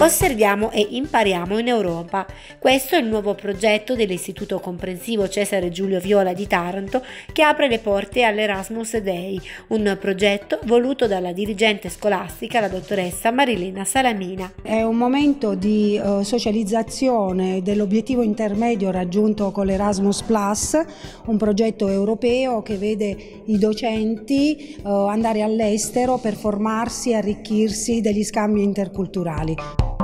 Osserviamo e impariamo in Europa. Questo è il nuovo progetto dell'Istituto Comprensivo Cesare Giulio Viola di Taranto che apre le porte all'Erasmus Day, un progetto voluto dalla dirigente scolastica, la dottoressa Marilena Salamina. È un momento di socializzazione dell'obiettivo intermedio raggiunto con l'Erasmus Plus, un progetto europeo che vede i docenti andare all'estero per formarsi e arricchirsi degli scambi interculturali.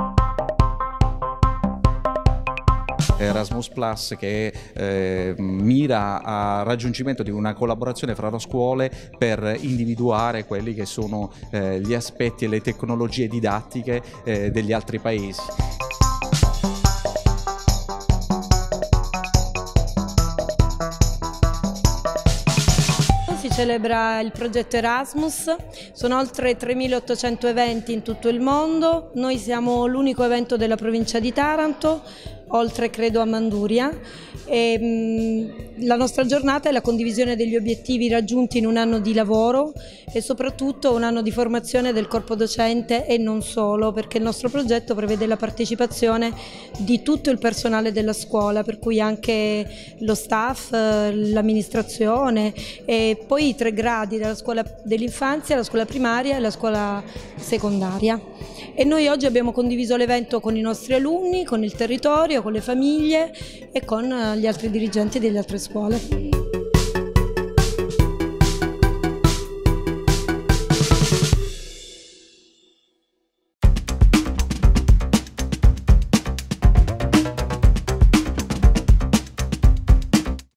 Erasmus Plus che mira al raggiungimento di una collaborazione fra le scuole per individuare quelli che sono gli aspetti e le tecnologie didattiche degli altri paesi. Si celebra il progetto Erasmus, sono oltre 3.800 eventi in tutto il mondo, noi siamo l'unico evento della provincia di Taranto, oltre credo a Manduria, e la nostra giornata è la condivisione degli obiettivi raggiunti in un anno di lavoro e soprattutto un anno di formazione del corpo docente e non solo, perché il nostro progetto prevede la partecipazione di tutto il personale della scuola, per cui anche lo staff, l'amministrazione e poi i 3 gradi dalla scuola dell'infanzia, la scuola primaria e la scuola secondaria. E noi oggi abbiamo condiviso l'evento con i nostri alunni, con il territorio, con le famiglie e con gli altri dirigenti delle altre scuole.